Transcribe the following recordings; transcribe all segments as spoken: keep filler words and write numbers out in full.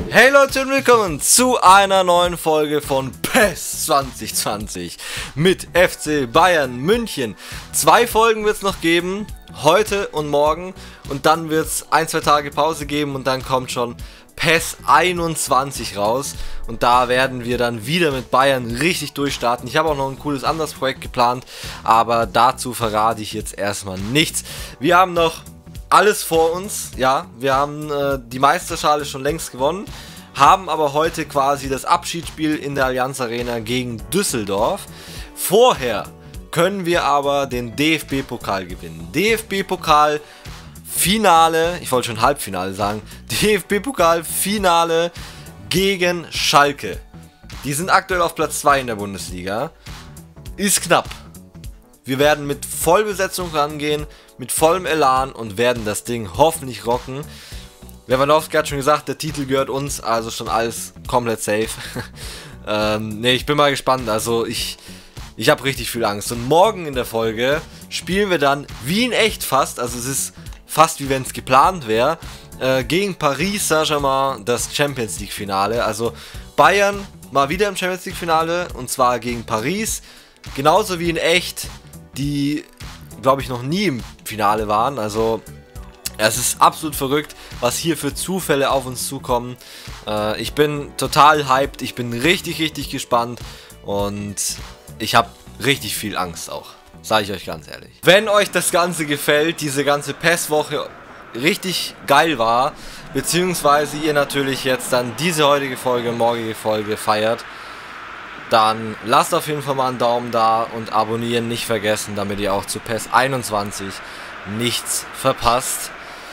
Hey Leute und willkommen zu einer neuen Folge von PES zwanzig zwanzig mit F C Bayern München. Zwei Folgen wird es noch geben, heute und morgen, und dann wird es ein, zwei Tage Pause geben und dann kommt schon PES einundzwanzig raus und da werden wir dann wieder mit Bayern richtig durchstarten. Ich habe auch noch ein cooles anderes Projekt geplant, aber dazu verrate ich jetzt erstmal nichts. Wir haben noch alles vor uns, ja, wir haben äh, die Meisterschale schon längst gewonnen, haben aber heute quasi das Abschiedsspiel in der Allianz Arena gegen Düsseldorf. Vorher können wir aber den D F B-Pokal gewinnen. D F B-Pokal Finale, ich wollte schon Halbfinale sagen, D F B-Pokal Finale gegen Schalke. Die sind aktuell auf Platz zwei in der Bundesliga. Ist knapp. Wir werden mit Vollbesetzung rangehen, mit vollem Elan und werden das Ding hoffentlich rocken. Lewandowski hat schon gesagt, der Titel gehört uns, also schon alles komplett safe. ähm, ne, ich bin mal gespannt, also ich, ich habe richtig viel Angst. Und morgen in der Folge spielen wir dann, wie in echt fast, also es ist fast wie wenn es geplant wäre, äh, gegen Paris Saint-Germain das Champions League Finale. Also Bayern mal wieder im Champions League Finale und zwar gegen Paris, genauso wie in echt, die glaube ich noch nie im Finale waren. Also es ist absolut verrückt, was hier für Zufälle auf uns zukommen. Äh, ich bin total hyped, ich bin richtig, richtig gespannt und ich habe richtig viel Angst auch, sage ich euch ganz ehrlich. Wenn euch das Ganze gefällt, diese ganze PES-Woche richtig geil war, beziehungsweise ihr natürlich jetzt dann diese heutige Folge, morgige Folge feiert, dann lasst auf jeden Fall mal einen Daumen da und abonnieren nicht vergessen, damit ihr auch zu PES einundzwanzig nichts verpasst.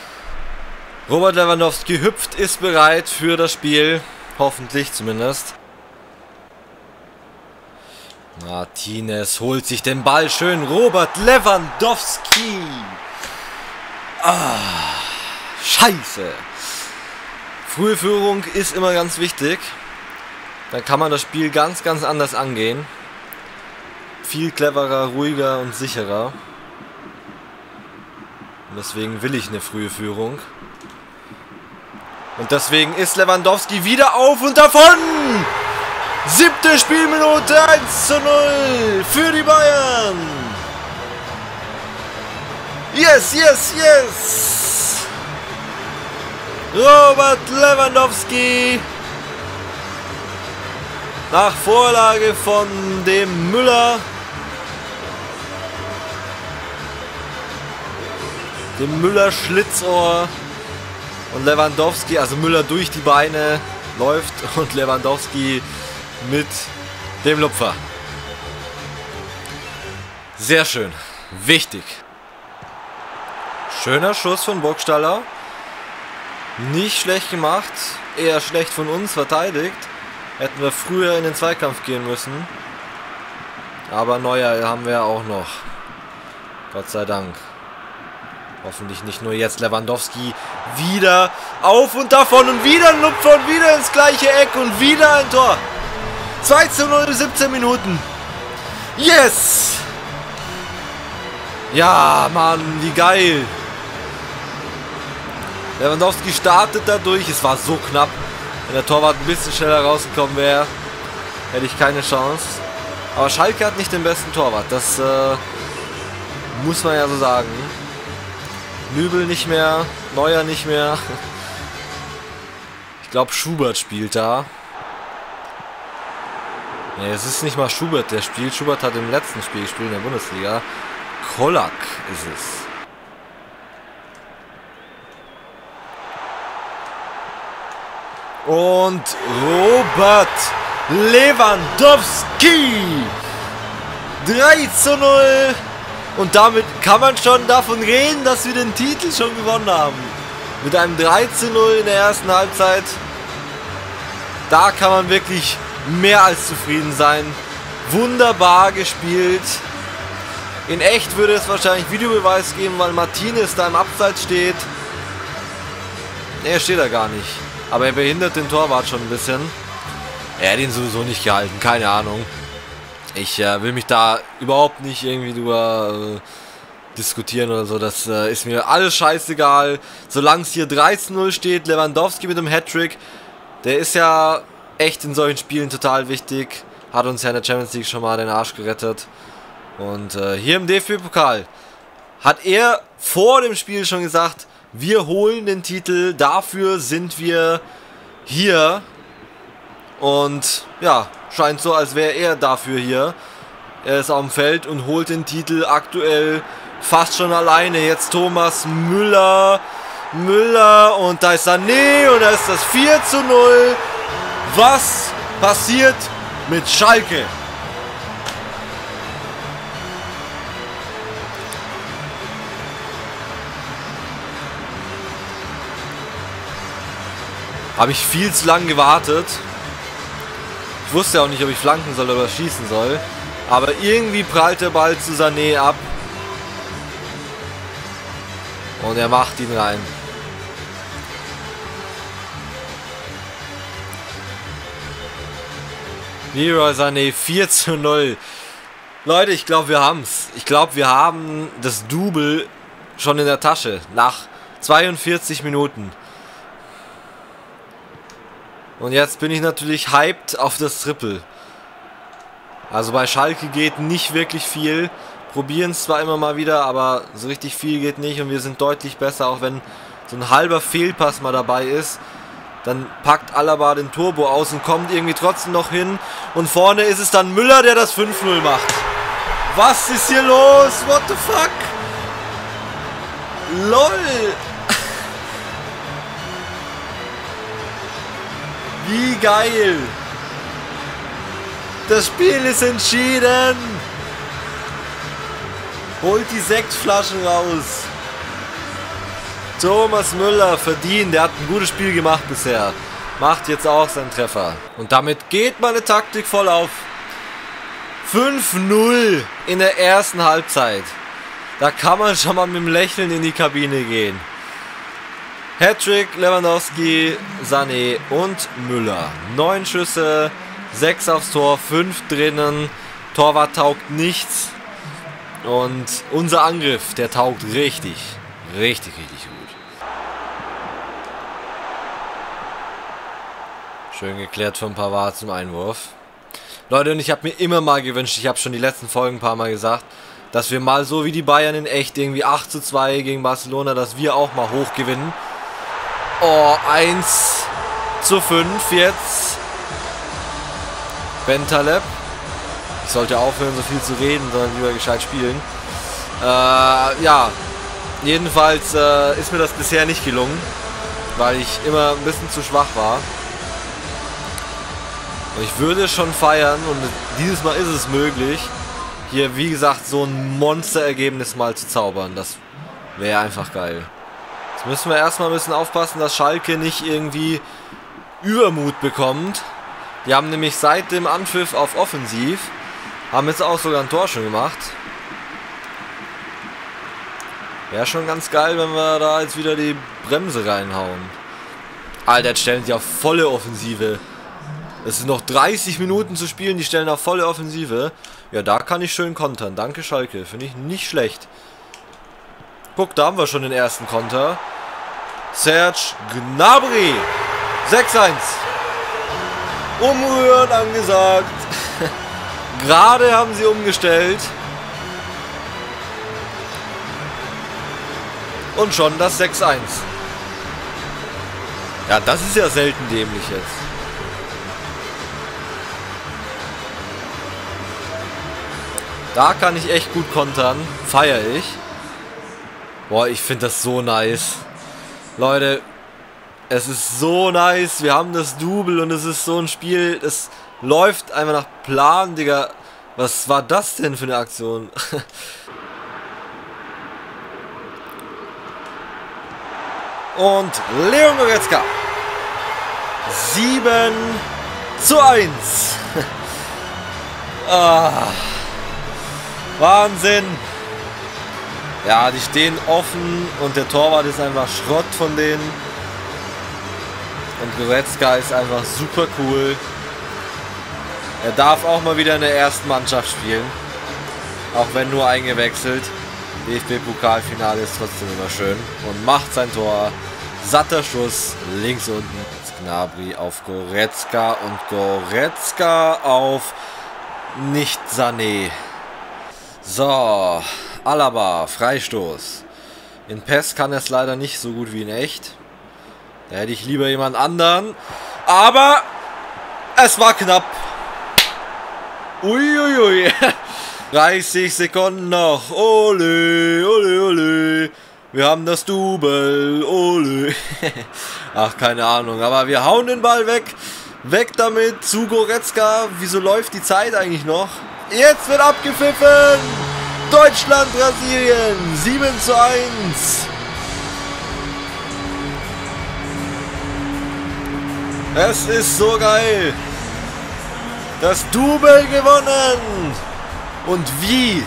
Robert Lewandowski hüpft, ist bereit für das Spiel, hoffentlich zumindest. Martinez holt sich den Ball schön, Robert Lewandowski. Ah, scheiße. Frühe Führung ist immer ganz wichtig. Dann kann man das Spiel ganz, ganz anders angehen. Viel cleverer, ruhiger und sicherer. Und deswegen will ich eine frühe Führung. Und deswegen ist Lewandowski wieder auf und davon! Siebte Spielminute, eins zu null für die Bayern! Yes, yes, yes! Robert Lewandowski! Nach Vorlage von dem Müller. Dem Müller Schlitzohr. Und Lewandowski, also Müller durch die Beine läuft und Lewandowski mit dem Lupfer. Sehr schön. Wichtig. Schöner Schuss von Burgstaller. Nicht schlecht gemacht. Eher schlecht von uns verteidigt. Hätten wir früher in den Zweikampf gehen müssen. Aber Neuer haben wir auch noch. Gott sei Dank. Hoffentlich nicht nur jetzt Lewandowski. Wieder auf und davon und wieder ein Lupfer und wieder ins gleiche Eck und wieder ein Tor. zwei zu null, siebzehn Minuten. Yes! Ja, Mann, wie geil. Lewandowski startet dadurch. Es war so knapp. Wenn der Torwart ein bisschen schneller rausgekommen wäre, hätte ich keine Chance. Aber Schalke hat nicht den besten Torwart. Das äh, muss man ja so sagen. Nübel nicht mehr, Neuer nicht mehr. Ich glaube, Schubert spielt da. Ne, es ist nicht mal Schubert, der spielt. Schubert hat im letzten Spiel gespielt in der Bundesliga. Kollak ist es. Und Robert Lewandowski. drei zu null. Und damit kann man schon davon reden, dass wir den Titel schon gewonnen haben. Mit einem drei zu null in der ersten Halbzeit. Da kann man wirklich mehr als zufrieden sein. Wunderbar gespielt. In echt würde es wahrscheinlich Videobeweis geben, weil Martinez da im Abseits steht. Ne, er steht da gar nicht. Aber er behindert den Torwart schon ein bisschen. Er hat ihn sowieso nicht gehalten, keine Ahnung. Ich äh, will mich da überhaupt nicht irgendwie drüber äh, diskutieren oder so. Das äh, ist mir alles scheißegal. Solange es hier drei zu null steht, Lewandowski mit dem Hattrick, Der ist ja echt in solchen Spielen total wichtig. Hat uns ja in der Champions League schon mal den Arsch gerettet. Und äh, hier im D F B-Pokal hat er vor dem Spiel schon gesagt, wir holen den Titel, dafür sind wir hier. Und ja, scheint so, als wäre er dafür hier. Er ist auf dem Feld und holt den Titel aktuell fast schon alleine. Jetzt Thomas Müller. Müller und da ist Sané und da ist das vier zu null. Was passiert mit Schalke? Habe ich viel zu lange gewartet. Ich wusste ja auch nicht, ob ich flanken soll oder schießen soll. Aber irgendwie prallt der Ball zu Sané ab. Und er macht ihn rein. Leroy Sané, vier zu null. Leute, ich glaube, wir haben's. Ich glaube, wir haben das Double schon in der Tasche. Nach zweiundvierzig Minuten. Und jetzt bin ich natürlich hyped auf das Triple. Also bei Schalke geht nicht wirklich viel. Probieren es zwar immer mal wieder, aber so richtig viel geht nicht. Und wir sind deutlich besser, auch wenn so ein halber Fehlpass mal dabei ist. Dann packt Alaba den Turbo aus und kommt irgendwie trotzdem noch hin. Und vorne ist es dann Müller, der das fünf null macht. Was ist hier los? What the fuck? LOL! Wie geil! Das Spiel ist entschieden! Holt die Sektflaschen raus! Thomas Müller verdient, der hat ein gutes Spiel gemacht bisher. Macht jetzt auch seinen Treffer. Und damit geht meine Taktik voll auf. fünf null in der ersten Halbzeit. Da kann man schon mal mit dem Lächeln in die Kabine gehen. Hattrick, Lewandowski, Sané und Müller. Neun Schüsse, sechs aufs Tor, fünf drinnen. Torwart taugt nichts. Und unser Angriff, der taugt richtig, richtig, richtig gut. Schön geklärt von Pavard zum Einwurf. Leute, und ich habe mir immer mal gewünscht, ich habe schon die letzten Folgen ein paar Mal gesagt, dass wir mal so wie die Bayern in echt irgendwie acht zu zwei gegen Barcelona, dass wir auch mal hoch gewinnen. Oh, eins zu fünf jetzt. Bentaleb. Ich sollte aufhören, so viel zu reden, sondern lieber gescheit spielen. Äh, ja. Jedenfalls äh, ist mir das bisher nicht gelungen, weil ich immer ein bisschen zu schwach war. Und ich würde schon feiern, und dieses Mal ist es möglich, hier wie gesagt so ein Monsterergebnis mal zu zaubern. Das wäre einfach geil. Jetzt müssen wir erstmal ein bisschen aufpassen, dass Schalke nicht irgendwie Übermut bekommt. Die haben nämlich seit dem Anpfiff auf Offensiv, haben jetzt auch sogar ein Tor schon gemacht. Wäre schon ganz geil, wenn wir da jetzt wieder die Bremse reinhauen. Alter, jetzt stellen die auf volle Offensive. Es sind noch dreißig Minuten zu spielen, die stellen auf volle Offensive. Ja, da kann ich schön kontern. Danke, Schalke. Finde ich nicht schlecht. Guck, da haben wir schon den ersten Konter. Serge Gnabry. sechs eins. Umrühren angesagt. Gerade haben sie umgestellt. Und schon das sechs eins. Ja, das ist ja selten dämlich jetzt. Da kann ich echt gut kontern. Feiere ich. Boah, ich finde das so nice. Leute, es ist so nice. Wir haben das Double und es ist so ein Spiel. Es läuft einfach nach Plan, Digga. Was war das denn für eine Aktion? Und Leon Goretzka. sieben zu eins. ah. Wahnsinn. Ja, die stehen offen und der Torwart ist einfach Schrott von denen. Und Goretzka ist einfach super cool. Er darf auch mal wieder in der ersten Mannschaft spielen. Auch wenn nur eingewechselt. D F B-Pokalfinale ist trotzdem immer schön. Und macht sein Tor. Satter Schuss links unten ins Gnabry auf Goretzka und Goretzka auf nicht Sané. So, Alaba, Freistoß. In PES kann er es leider nicht so gut wie in echt. Da hätte ich lieber jemand anderen. Aber es war knapp. Uiuiui. dreißig Sekunden noch. Ole, ole, ole. Wir haben das Double. Ole. Ach, keine Ahnung. Aber wir hauen den Ball weg. Weg damit zu Goretzka. Wieso läuft die Zeit eigentlich noch? Jetzt wird abgepfiffen. Deutschland, Brasilien. sieben zu eins. Es ist so geil. Das Double gewonnen. Und wie?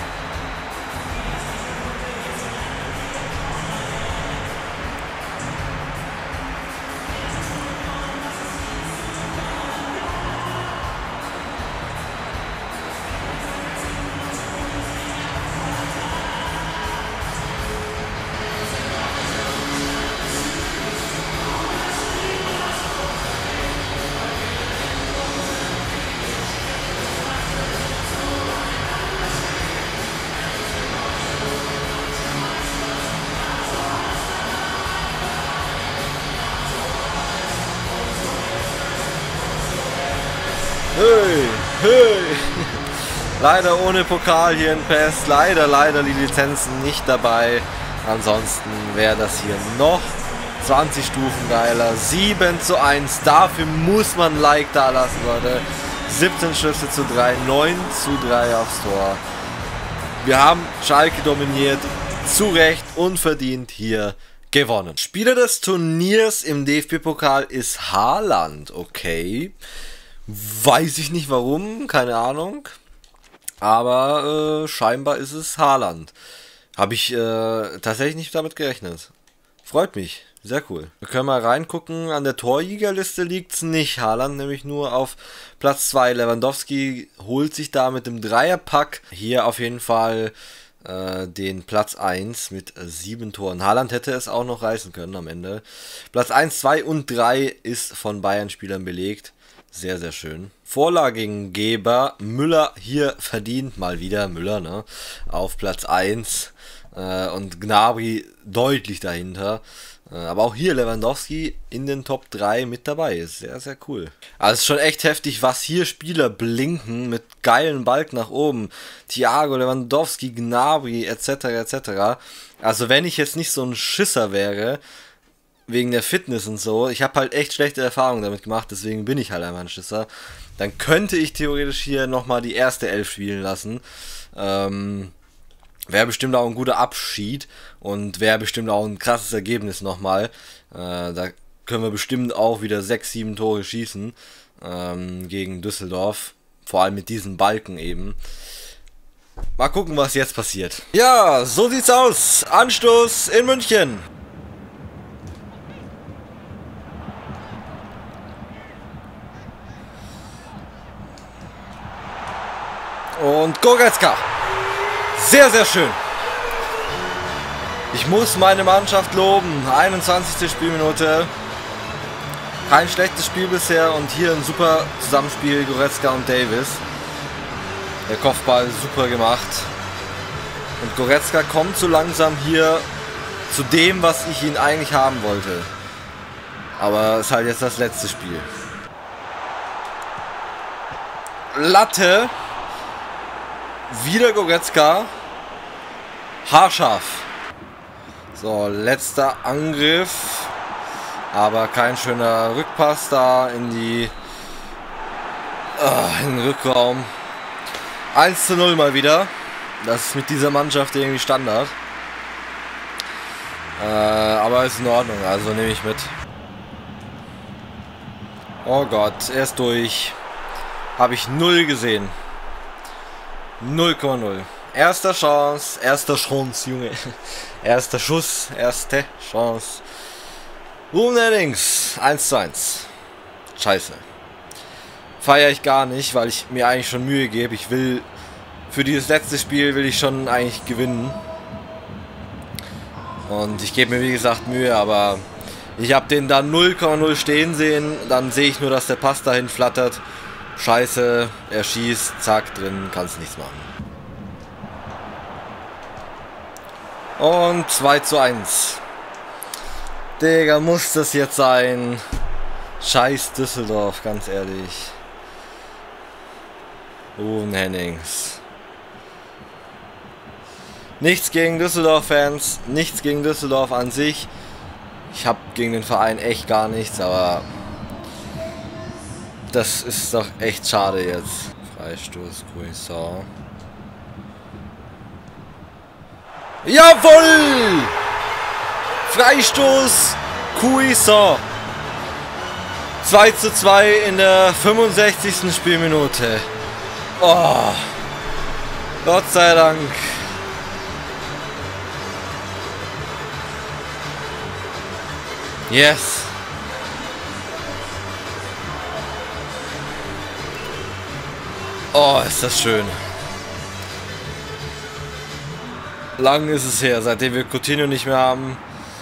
Hey, hey. Leider ohne Pokal hier in PES. Leider, leider die Lizenzen nicht dabei. Ansonsten wäre das hier noch zwanzig Stufen geiler. sieben zu eins. Dafür muss man ein Like da lassen, Leute. siebzehn Schüsse zu drei. neun zu drei aufs Tor. Wir haben Schalke dominiert. Zu Recht unverdient hier gewonnen. Spieler des Turniers im D F B-Pokal ist Haaland. Okay. Weiß ich nicht warum, keine Ahnung. Aber äh, scheinbar ist es Haaland. Habe ich äh, tatsächlich nicht damit gerechnet. Freut mich, sehr cool. Wir können mal reingucken, an der Torjägerliste liegt es nicht. Haaland nämlich nur auf Platz zwei. Lewandowski holt sich da mit dem Dreierpack hier auf jeden Fall äh, den Platz eins mit sieben Toren. Haaland hätte es auch noch reißen können am Ende. Platz eins, zwei und drei ist von Bayern-Spielern belegt. Sehr, sehr schön. Vorlagengeber Müller hier verdient mal wieder. Müller, ne? Auf Platz eins. Äh, und Gnabry deutlich dahinter. Äh, aber auch hier Lewandowski in den Top drei mit dabei. Ist sehr, sehr cool. Also es ist schon echt heftig, was hier Spieler blinken mit geilen Balk nach oben. Thiago, Lewandowski, Gnabry et cetera et cetera. Also wenn ich jetzt nicht so ein Schisser wäre, wegen der Fitness und so, ich habe halt echt schlechte Erfahrungen damit gemacht, deswegen bin ich halt einfach ein Schisser. Dann könnte ich theoretisch hier nochmal die erste Elf spielen lassen. Ähm, wäre bestimmt auch ein guter Abschied und wäre bestimmt auch ein krasses Ergebnis nochmal. Äh, da können wir bestimmt auch wieder sechs, sieben Tore schießen ähm, gegen Düsseldorf. Vor allem mit diesen Balken eben. Mal gucken, was jetzt passiert. Ja, so sieht's aus. Anstoß in München. Und Goretzka. Sehr, sehr schön. Ich muss meine Mannschaft loben. einundzwanzigste Spielminute. Kein schlechtes Spiel bisher und hier ein super Zusammenspiel Goretzka und Davis. Der Kopfball super gemacht. Und Goretzka kommt so langsam hier zu dem, was ich ihn eigentlich haben wollte. Aber es ist halt jetzt das letzte Spiel. Latte. Wieder Goretzka. Haarscharf. So, letzter Angriff. Aber kein schöner Rückpass da in die oh, in den Rückraum. eins zu null mal wieder. Das ist mit dieser Mannschaft irgendwie Standard. Äh, aber ist in Ordnung, also nehme ich mit. Oh Gott, er ist durch. Habe ich null gesehen. null Komma null. Erster Chance, erster Chance, Junge. Erster Schuss, erste Chance. Ruben Nennings, eins zu eins. Scheiße. Feiere ich gar nicht, weil ich mir eigentlich schon Mühe gebe. Ich will, für dieses letzte Spiel will ich schon eigentlich gewinnen. Und ich gebe mir wie gesagt Mühe, aber Ich habe den da null Komma null stehen sehen, dann sehe ich nur, dass der Pass dahin flattert. Scheiße, er schießt, zack, drin, kannst nichts machen. Und zwei zu eins. Digga, muss das jetzt sein? Scheiß Düsseldorf, ganz ehrlich. Ruven Hennings. Nichts gegen Düsseldorf-Fans, nichts gegen Düsseldorf an sich. Ich habe gegen den Verein echt gar nichts, aber das ist doch echt schade jetzt. Freistoß, Cuisance. Jawohl! Freistoß, Cuisance. zwei zu zwei in der fünfundsechzigsten Spielminute. Oh, Gott sei Dank. Yes. Oh, ist das schön. Lang ist es her, seitdem wir Coutinho nicht mehr haben.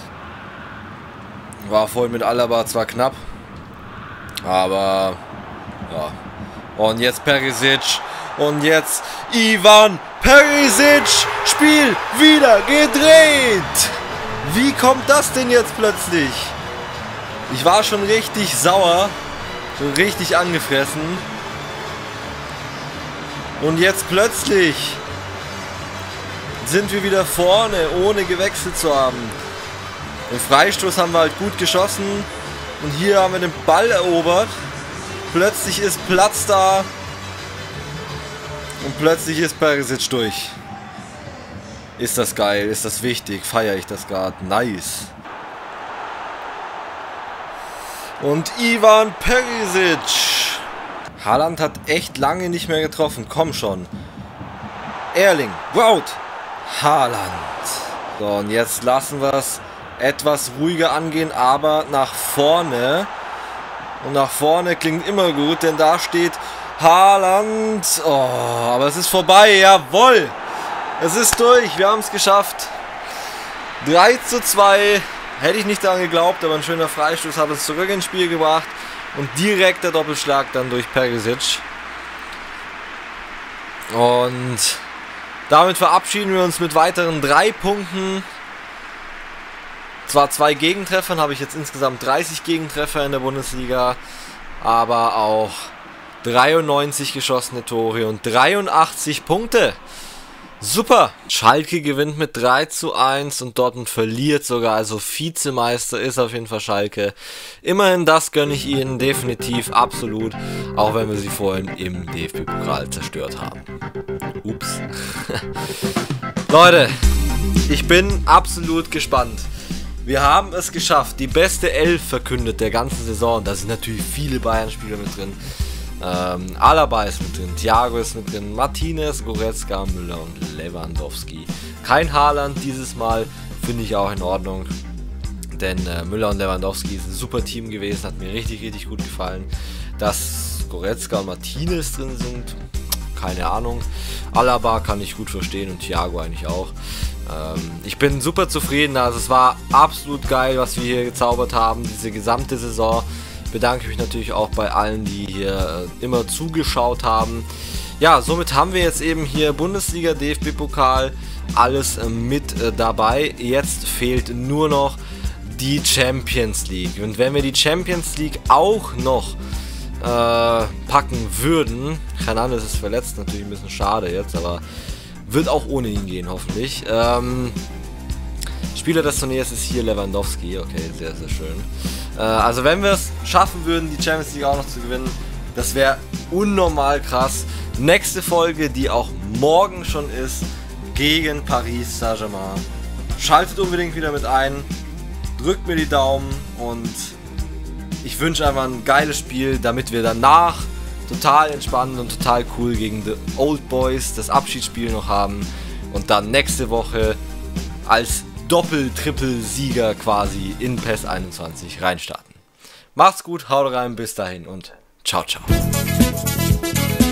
War vorhin mit Alaba zwar knapp, aber ja. Und jetzt Perisic. Und jetzt Ivan Perisic. Spiel wieder gedreht. Wie kommt das denn jetzt plötzlich? Ich war schon richtig sauer. Schon richtig angefressen. Und jetzt plötzlich sind wir wieder vorne, ohne gewechselt zu haben. Den Freistoß haben wir halt gut geschossen. Und hier haben wir den Ball erobert. Plötzlich ist Platz da. Und plötzlich ist Perisic durch. Ist das geil, ist das wichtig, feiere ich das gerade. Nice. Und Ivan Perisic. Haaland hat echt lange nicht mehr getroffen. Komm schon. Erling. Wout. Haaland. So, und jetzt lassen wir es etwas ruhiger angehen, aber nach vorne. Und nach vorne klingt immer gut, denn da steht Haaland. Oh, aber es ist vorbei. Jawohl. Es ist durch. Wir haben es geschafft. drei zu zwei. Hätte ich nicht daran geglaubt, aber ein schöner Freistoß hat es zurück ins Spiel gebracht. Und direkt der Doppelschlag dann durch Perisic. Und damit verabschieden wir uns mit weiteren drei Punkten. Zwar zwei Gegentreffern, habe ich jetzt insgesamt dreißig Gegentreffer in der Bundesliga, aber auch dreiundneunzig geschossene Tore und dreiundachtzig Punkte. Super! Schalke gewinnt mit drei zu eins und Dortmund verliert sogar, also Vizemeister ist auf jeden Fall Schalke. Immerhin, das gönne ich ihnen definitiv, absolut, auch wenn wir sie vorhin im D F B-Pokal zerstört haben. Ups. Leute, ich bin absolut gespannt. Wir haben es geschafft, die beste Elf verkündet der ganzen Saison. Da sind natürlich viele Bayern-Spieler mit drin. Ähm, Alaba ist mit drin, Thiago ist mit drin, Martinez, Goretzka, Müller und Lewandowski. Kein Haaland dieses Mal, finde ich auch in Ordnung. Denn äh, Müller und Lewandowski ist ein super Team gewesen, hat mir richtig, richtig gut gefallen. Dass Goretzka und Martinez drin sind, keine Ahnung. Alaba kann ich gut verstehen und Thiago eigentlich auch. Ähm, ich bin super zufrieden, also es war absolut geil, was wir hier gezaubert haben, diese gesamte Saison. Bedanke mich natürlich auch bei allen, die hier äh, immer zugeschaut haben. Ja, somit haben wir jetzt eben hier Bundesliga, D F B-Pokal, alles äh, mit äh, dabei. Jetzt fehlt nur noch die Champions League. Und wenn wir die Champions League auch noch äh, packen würden, Hernandez ist verletzt, natürlich ein bisschen schade jetzt, aber wird auch ohne ihn gehen, hoffentlich. Ähm, Spieler des Turniers ist hier Lewandowski, okay, sehr, sehr schön. Äh, also wenn wir es schaffen würden, die Champions League auch noch zu gewinnen, das wäre unnormal krass. Nächste Folge, die auch morgen schon ist, gegen Paris Saint-Germain. Schaltet unbedingt wieder mit ein, drückt mir die Daumen und ich wünsche einfach ein geiles Spiel, damit wir danach total entspannt und total cool gegen die Old Boys das Abschiedsspiel noch haben und dann nächste Woche als Doppel-Trippel-Sieger quasi in PES einundzwanzig reinstarten. Macht's gut, haut rein, bis dahin und ciao, ciao.